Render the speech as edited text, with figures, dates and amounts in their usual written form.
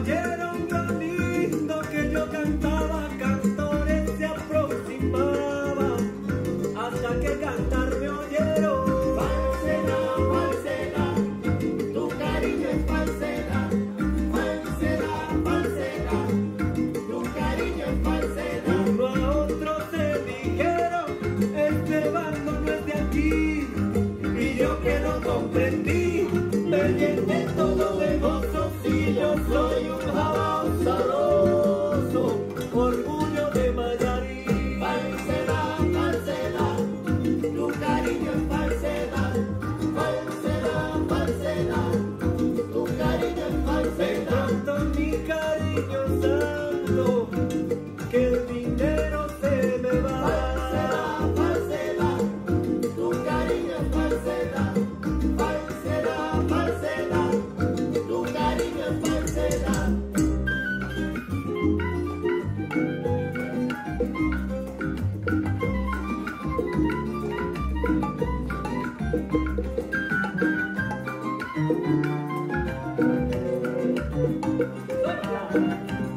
oyeron tan lindo que yo cantaba, cantores se aproximaban hasta que cantar me oyeron. Falsedad, falsedad, tu cariño es falsedad. Falsedad, falsedad, tu cariño es falsedad. Uno a otro se dijeron, este bando no es de aquí. Y yo que no comprendí, me llené todo de gozo. Si yo soy un jabao sabroso, orgullo de Mayarí. Falsedad, falsedad, tu cariño es falsedad. Falsedad, falsedad, tu cariño es De falsedad. pronto mi cariño santo, que el dinero se me va. Falsedad, falsedad, tu cariño es falsedad. Falsedad, falsedad, tu cariño es falsedad. ¡Soy